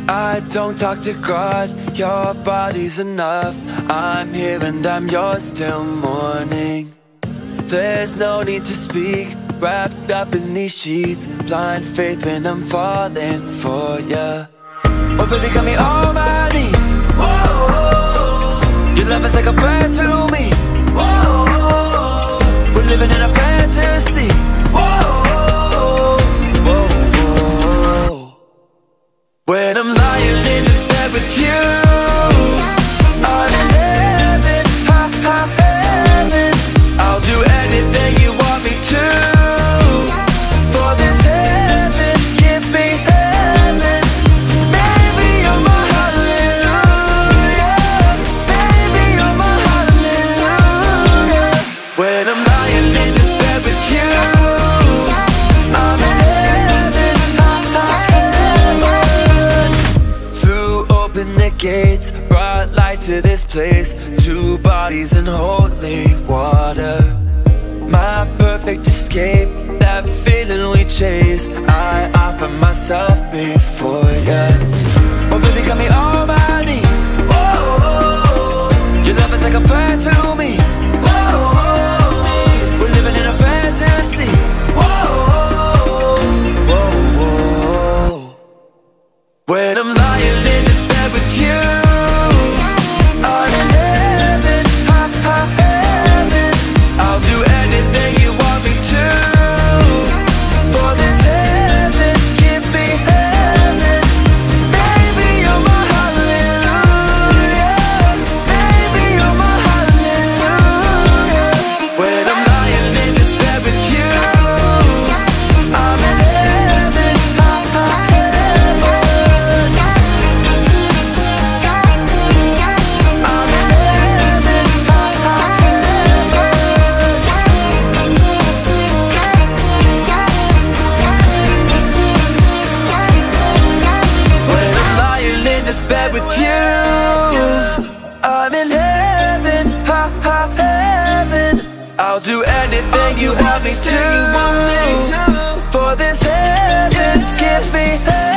I don't talk to God, your body's enough. I'm here and I'm yours till morning. There's no need to speak, wrapped up in these sheets. Blind faith when I'm falling for ya. Oh baby, got me on my knees. Whoa, your love is like a prayer to me. Whoa, we're living in a fantasy. Whoa, whoa, whoa. When I'm lying in this bed with you, I'm in heaven, ha ha heaven. I'll do anything you want me to. For this heaven, give me heaven. Baby, you're my hallelujah. Baby, you're my hallelujah. When I'm lying in this bed with you, I'm in heaven, ha ha heaven. Through open the gates, brought light to this place. Two bodies in holy water, my perfect escape, that feeling we chase. I offer myself before ya. Oh baby, got me on my knees. Whoa, your love is like a prayer to me. Whoa, we're living in a fantasy. Whoa, whoa, whoa. When I'm lying in this bed with you, I'm in heaven, ha ha heaven. I'll do anything you want me to. For this heaven, give me heaven. Baby, you're my hallelujah. Baby, you're my hallelujah. When I'm lying in this bed with you, I'm in heaven, ha ha heaven. I'm in heaven, ha ha heaven. When I'm lying in this bed with you, I'm in heaven, ha ha heaven. I'll do anything you want me to. For this heaven, give me heaven.